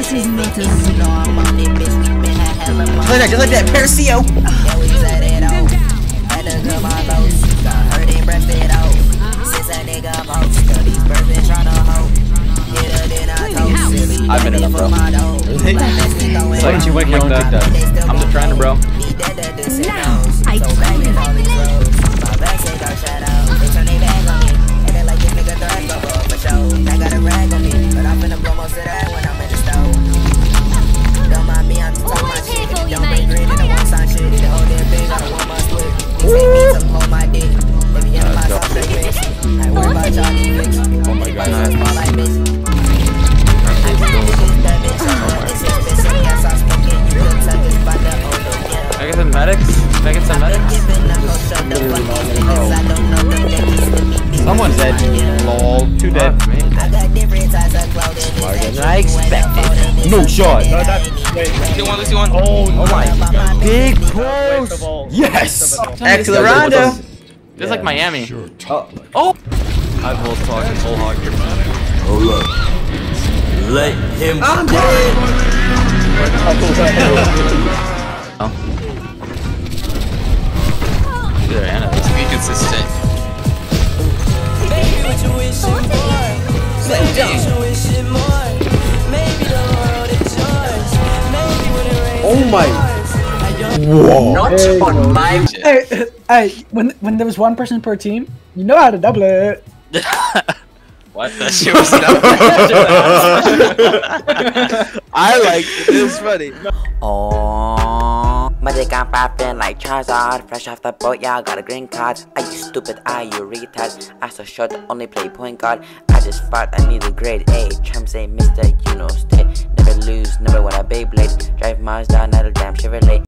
This is not a zero. Just like that, Perseo. I've been in them, bro. Why don't you wake like that? I'm the trainer, bro. Now, I tell you. Oh my god. Can I get some medics? Can I get some medics? Someone's dead. Lol. 2 dead. Harder than I expected. No shot. No, that's Lucy one. Oh my. Big push. Yes. Accelerando. This is like Miami. Oh. I will talk full hog here. Hold up. Let him. I'm dead. Either Anna. To be consistent. Oh my. Whoa. Not on my. Hey, when there was one person per team, you know how to double it. What? That shit was dumb. I like it. It was funny. Oh, my dick I'm popping like Charizard. Fresh off the boat, yeah, I got a green card. Are you stupid? Are you retard? I so short, only play point guard. I just fought, I need a grade A. Tramp say, Mister, you know, stay. Never lose, never want a Beyblade. Drive miles down, not a damn Chevrolet.